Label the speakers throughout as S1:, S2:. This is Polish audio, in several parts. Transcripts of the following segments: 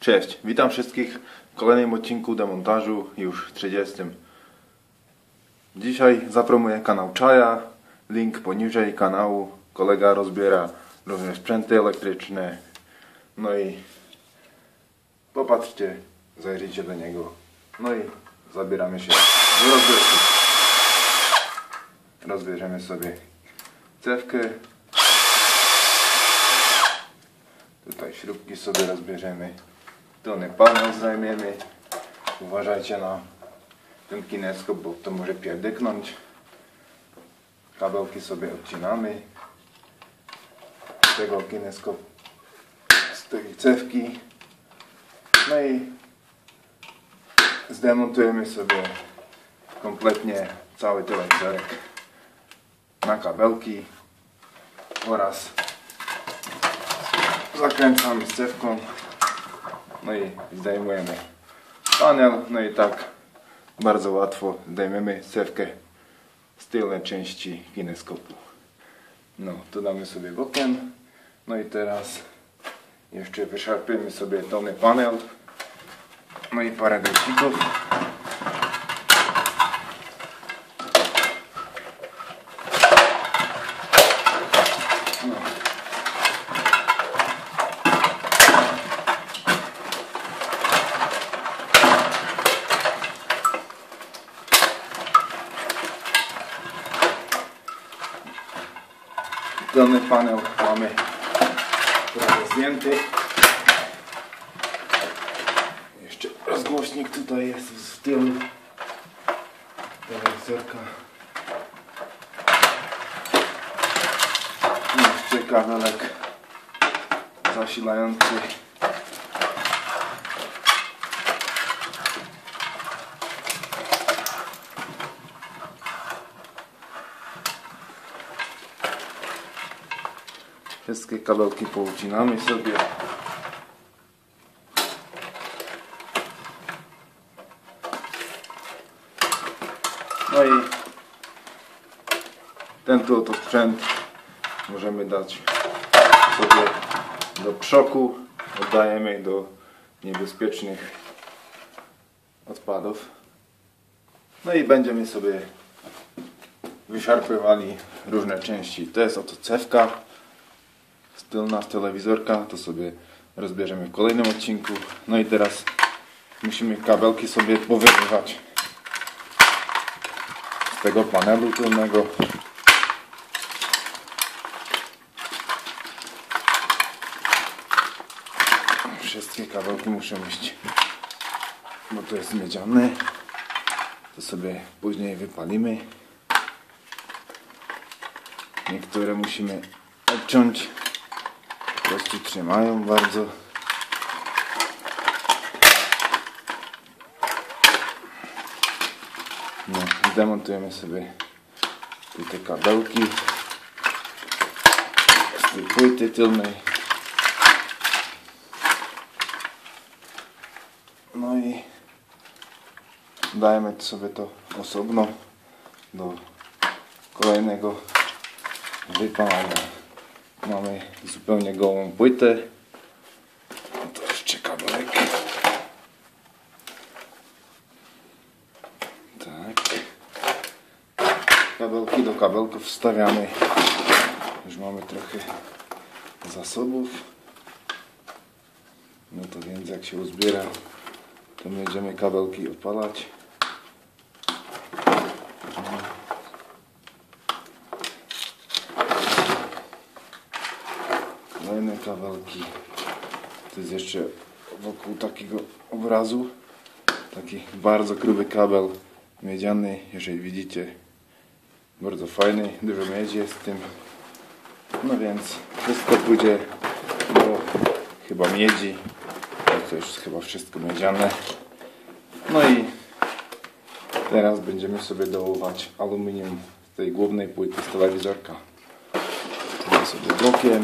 S1: Cześć, witam wszystkich w kolejnym odcinku demontażu, już 30. Dzisiaj zapromuję kanał Czaja, link poniżej kanału. Kolega rozbiera różne sprzęty elektryczne. No i popatrzcie, zajrzyjcie do niego. No i zabieramy się do rozbiórki. Rozbierzemy sobie cewkę. Tutaj śrubki sobie rozbierzemy. Tylny panel zdejmiemy. Uważajcie na ten kineskop, bo to może pierdyknąć. Kabelki sobie odcinamy. Z tego kineskop, z tej cewki. No i zdemontujemy sobie kompletnie cały telewizorek na kabelki oraz zakręcamy z cewką. No i zdejmujemy panel. No i tak bardzo łatwo zdejmiemy cewkę z tylnej części kineskopu. No, to damy sobie bokiem. No i teraz jeszcze wyszarpiemy sobie dolny panel. No i parę drucików. Dolny panel mamy prawie zdjęty. Jeszcze rozgłośnik tutaj jest z tyłu telewizorka. Jeszcze kabelek zasilający. Wszystkie kabelki poucinamy sobie. No i ten oto sprzęt możemy dać sobie do przoku. Oddajemy do niebezpiecznych odpadów. No i będziemy sobie wyszarpywali różne części. To jest oto cewka. Tylna telewizorka, to sobie rozbierzemy w kolejnym odcinku. No i teraz musimy kabelki sobie powyrywać z tego panelu tylnego. Wszystkie kabelki muszą iść, bo to jest miedziane. To sobie później wypalimy. Niektóre musimy odciąć. Po prostu trzymają bardzo. No, zdemontujemy sobie te kabelki z tej płyty tylnej. No i dajemy sobie to osobno do kolejnego wypalania. Mamy zupełnie gołą płytę. To jeszcze kabelek. Tak. Kabelki do kabelków wstawiamy. Już mamy trochę zasobów. No to więc jak się uzbiera, to będziemy kabelki odpalać. Kolejne kabelki. To jest jeszcze wokół takiego obrazu. Taki bardzo gruby kabel miedziany, jeżeli widzicie. Bardzo fajny, dużo miedzi jest w tym. No więc wszystko pójdzie do chyba miedzi. To już chyba wszystko miedziane. No i teraz będziemy sobie dołować aluminium z tej głównej płyty z telewizorka. To sobie bokiem.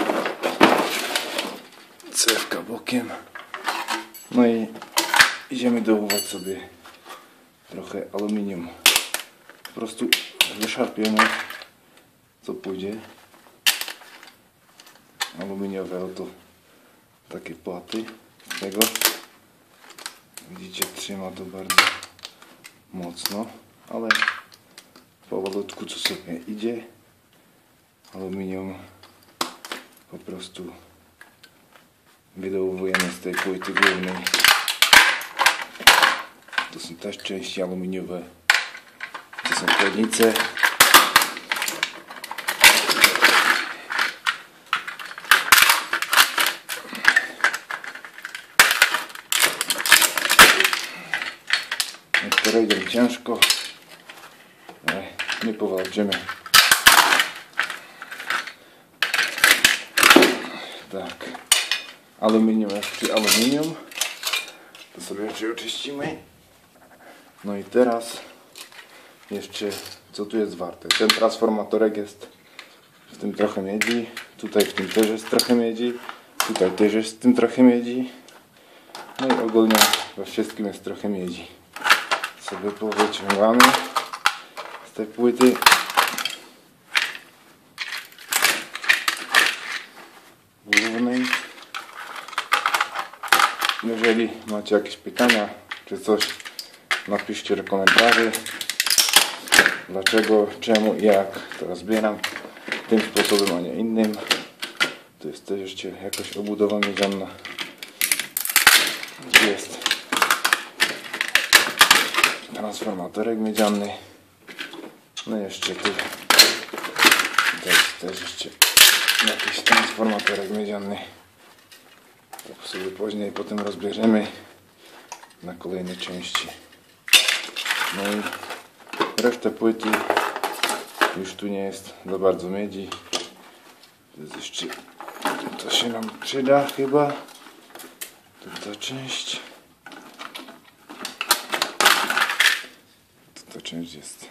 S1: Cewka bokiem. No i idziemy dołować sobie trochę aluminium. Po prostu wyszarpiemy co pójdzie. Aluminiowe oto takie płaty. tego. Widzicie, trzyma to bardzo mocno, ale powolutku co sobie idzie. Aluminium po prostu wydołowujemy z tej płyty głównej. To są też części aluminiowe. To są chłodnice. Niektóre idą ciężko, ale my powalczymy. Tak, aluminium jak przy aluminium. To sobie jeszcze oczyścimy. No i teraz jeszcze co tu jest warte. Ten transformatorek jest w tym trochę miedzi. Tutaj w tym też jest trochę miedzi. Tutaj też jest w tym trochę miedzi. No i ogólnie we wszystkim jest trochę miedzi. Sobie powyciągamy z tej płyty. Głównej. Jeżeli macie jakieś pytania czy coś, napiszcie do komentarzy. Dlaczego, czemu i jak to rozbieram tym sposobem, a nie innym. To jest też jeszcze jakaś obudowa miedziana. Jest transformatorek miedziany. No jeszcze tu jest też jeszcze jakiś transformatorek miedziany. To sobie później potem rozbierzemy na kolejne części. No i reszta płyty już tu nie jest za bardzo miedzi. To jest jeszcze, to się nam przyda chyba. To ta część. To ta część jest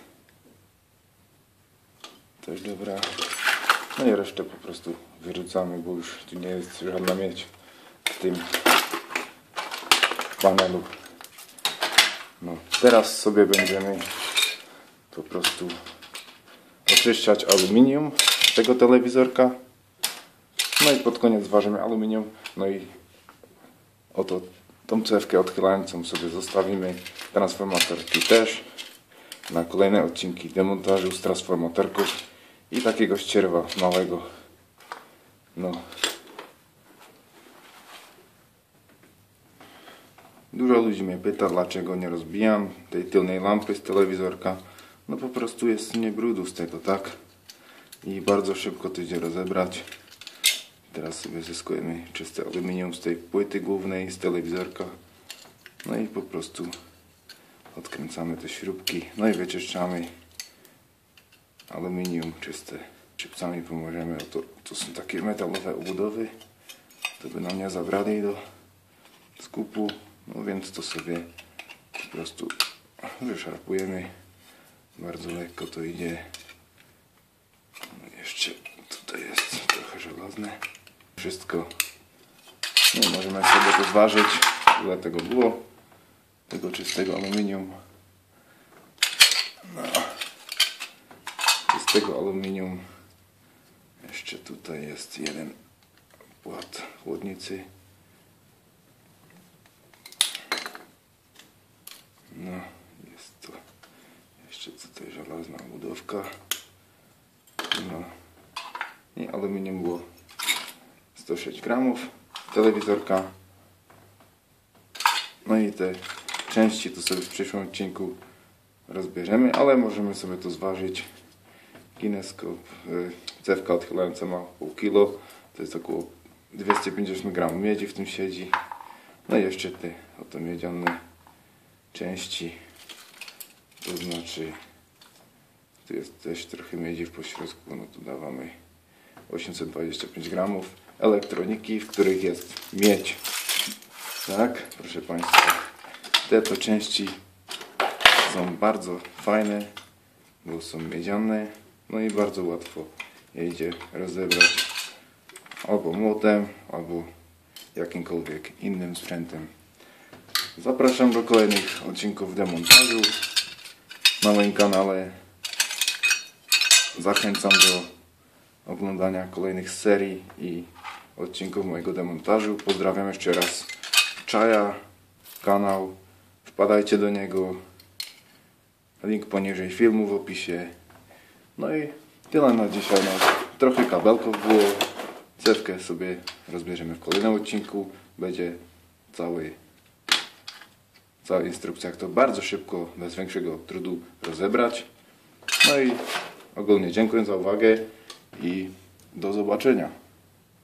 S1: też dobra. No i resztę po prostu wyrzucamy, bo już tu nie jest żadna miedź w tym panelu. No, teraz sobie będziemy po prostu oczyszczać aluminium z tego telewizorka. No i pod koniec ważymy aluminium. No i oto tą cewkę odchylającą sobie zostawimy. Transformatorki też. Na kolejne odcinki demontażu z transformatorków i takiego ścierwa małego. No. Dużo ludzi mnie pyta, dlaczego nie rozbijam tej tylnej lampy z telewizorka. No po prostu jest nie brudu z tego, tak? I bardzo szybko to idzie rozebrać. Teraz sobie zyskujemy czyste aluminium z tej płyty głównej z telewizorka. No i po prostu odkręcamy te śrubki. No i wyczyszczamy aluminium czyste. Szybcami pomożemy. To są takie metalowe obudowy. To by nam nie zabrali do skupu. No więc to sobie po prostu wyszarpujemy. Bardzo lekko to idzie. No jeszcze tutaj jest trochę żelazne. Wszystko. No możemy sobie to zważyć. Ile tego było. Tego czystego aluminium. No. Czystego aluminium. Jeszcze tutaj jest jeden płat chłodnicy. No, jest to jeszcze tutaj żelazna budowka. No i aluminium było 106 gramów. Telewizorka. No i te części to sobie w przyszłym odcinku rozbierzemy, ale możemy sobie to zważyć. Kineskop, cewka odchylająca ma pół kilo. To jest około 250 gramów miedzi w tym siedzi. No i jeszcze te oto miedziane części. To znaczy tu jest też trochę miedzi w pośrodku. No tu dawamy 825 gramów elektroniki, w których jest miedź. Tak, proszę Państwa. Te to części są bardzo fajne, bo są miedziane. No i bardzo łatwo je idzie rozebrać albo młotem, albo jakimkolwiek innym sprzętem. Zapraszam do kolejnych odcinków demontażu na moim kanale. Zachęcam do oglądania kolejnych serii i odcinków mojego demontażu. Pozdrawiam jeszcze raz. Czaja, kanał, wpadajcie do niego. Link poniżej filmu w opisie. No i tyle na dzisiaj. No, trochę kabelków było. Cewkę sobie rozbierzemy w kolejnym odcinku. Będzie cała instrukcja, jak to bardzo szybko, bez większego trudu rozebrać. No i ogólnie dziękuję za uwagę i do zobaczenia.